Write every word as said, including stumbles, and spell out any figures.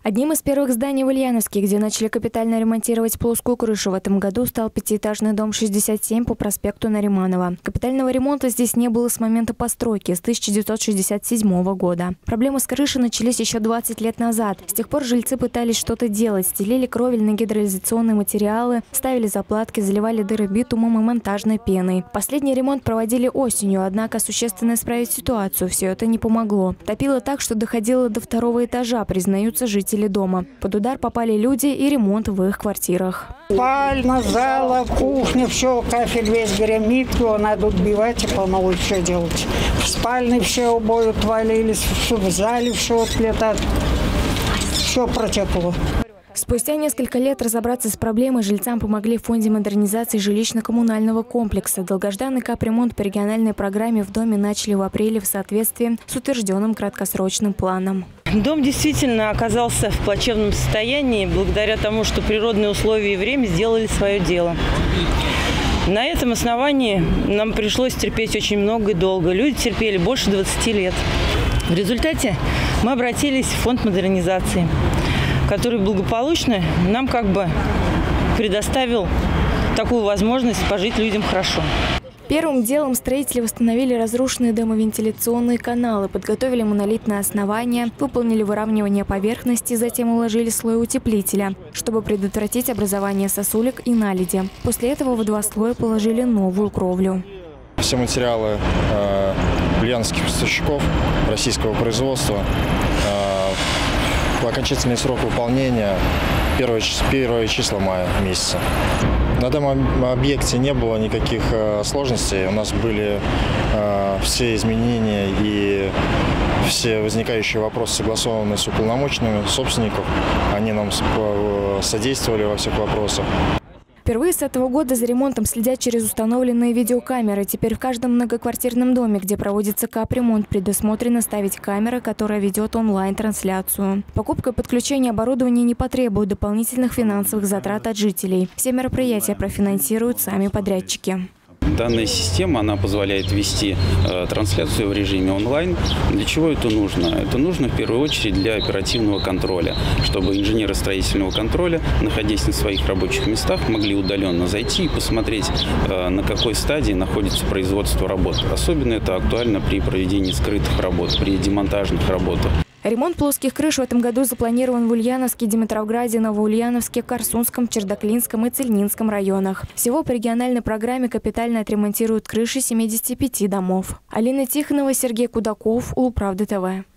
Одним из первых зданий в Ульяновске, где начали капитально ремонтировать плоскую крышу, в этом году стал пятиэтажный дом шестьдесят семь по проспекту Нариманова. Капитального ремонта здесь не было с момента постройки, с тысяча девятьсот шестьдесят седьмого года. Проблемы с крышей начались еще двадцать лет назад. С тех пор жильцы пытались что-то делать, стелили кровель на гидроизоляционные материалы, ставили заплатки, заливали дыры битумом и монтажной пеной. Последний ремонт проводили осенью, однако существенно исправить ситуацию все это не помогло. Топило так, что доходило до второго этажа, признаются жители дома. Под удар попали люди и ремонт в их квартирах. Спальня, зала, кухня, все, кафель весь гремит, его надо отбивать и по новой все делать. В спальне все обои отвалились, в зале все отлетает, все протекло. Спустя несколько лет разобраться с проблемой жильцам помогли в фонде модернизации жилищно-коммунального комплекса. Долгожданный капремонт по региональной программе в доме начали в апреле в соответствии с утвержденным краткосрочным планом. Дом действительно оказался в плачевном состоянии благодаря тому, что природные условия и время сделали свое дело. На этом основании нам пришлось терпеть очень много и долго. Люди терпели больше двадцати лет. В результате мы обратились в фонд модернизации, который благополучно нам как бы предоставил такую возможность пожить людям хорошо. Первым делом строители восстановили разрушенные дымовентиляционные каналы, подготовили монолитное основание, выполнили выравнивание поверхности, затем уложили слой утеплителя, чтобы предотвратить образование сосулек и наледи. После этого в два слоя положили новую кровлю. Все материалы э, ульяновских поставщиков российского производства. Э, окончательный срок выполнения первое, первое число мая месяца. На данном объекте не было никаких э, сложностей. У нас были э, все изменения и все возникающие вопросы согласованы с уполномоченными собственников. Они нам содействовали во всех вопросах. Впервые с этого года за ремонтом следят через установленные видеокамеры. Теперь в каждом многоквартирном доме, где проводится капремонт, предусмотрено ставить камеры, которая ведет онлайн-трансляцию. Покупка и подключение оборудования не потребует дополнительных финансовых затрат от жителей. Все мероприятия профинансируют сами подрядчики. Данная система, она позволяет вести э, трансляцию в режиме онлайн. Для чего это нужно? Это нужно в первую очередь для оперативного контроля, чтобы инженеры строительного контроля, находясь на своих рабочих местах, могли удаленно зайти и посмотреть, э, на какой стадии находится производство работ. Особенно это актуально при проведении скрытых работ, при демонтажных работах. Ремонт плоских крыш в этом году запланирован в Ульяновске, Димитровграде, Новоульяновске, Корсунском, Чердаклинском и Цельнинском районах. Всего по региональной программе капитально отремонтируют крыши семидесяти пяти домов. Алина Тихонова, Сергей Кудаков, Улправда ТВ.